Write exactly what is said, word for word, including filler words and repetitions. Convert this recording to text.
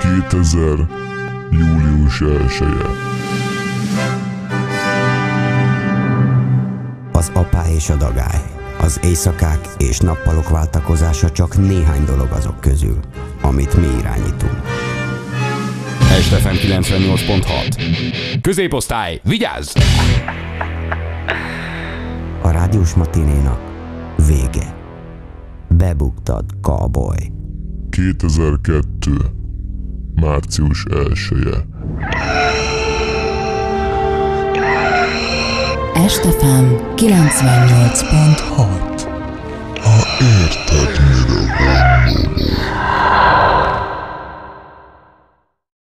kétezer. július elseje. Az apá és a dagály, az éjszakák és nappalok váltakozása csak néhány dolog azok közül, amit mi irányítunk. Este ef em kilencvennyolc pont hat. Középosztály, vigyázz! A rádiós matinénak vége. Bebuktad, cowboy. kétezer-kettő. március elseje. Este ef em kilencvennyolc pont hat. Ha érted, mire gondolok.